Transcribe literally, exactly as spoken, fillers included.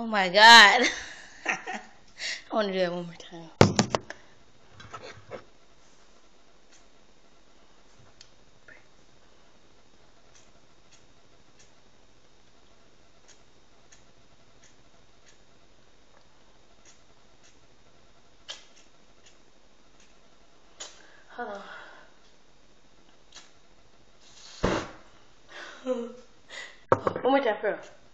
my God. I want to do that one more time. Hold on. One more time, girl.